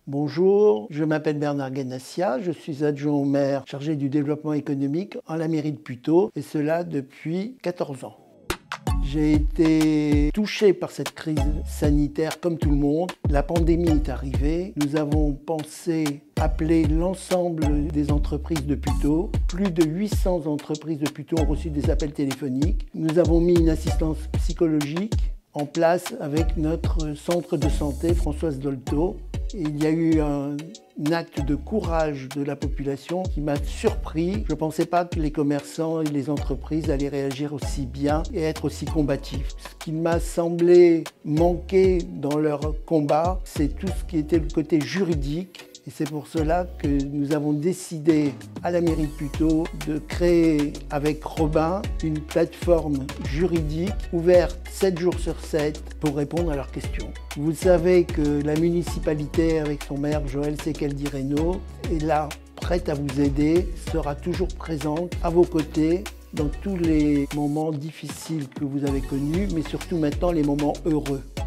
Bonjour, je m'appelle Bernard Ganassia, je suis adjoint au maire chargé du développement économique en la mairie de Puteaux, et cela depuis 14 ans. J'ai été touché par cette crise sanitaire comme tout le monde. La pandémie est arrivée. Nous avons pensé appeler l'ensemble des entreprises de Puteaux. Plus de 800 entreprises de Puteaux ont reçu des appels téléphoniques. Nous avons mis une assistance psychologique en place avec notre centre de santé Françoise Dolto. Il y a eu un acte de courage de la population qui m'a surpris. Je ne pensais pas que les commerçants et les entreprises allaient réagir aussi bien et être aussi combatifs. Ce qui m'a semblé manquer dans leur combat, c'est tout ce qui était le côté juridique. Et c'est pour cela que nous avons décidé à la mairie de Puteaux de créer avec Robin une plateforme juridique ouverte 7 jours sur 7 pour répondre à leurs questions. Vous savez que la municipalité avec son maire Joël Sekeldi-Reynaud est là, prête à vous aider, sera toujours présente à vos côtés dans tous les moments difficiles que vous avez connus, mais surtout maintenant les moments heureux.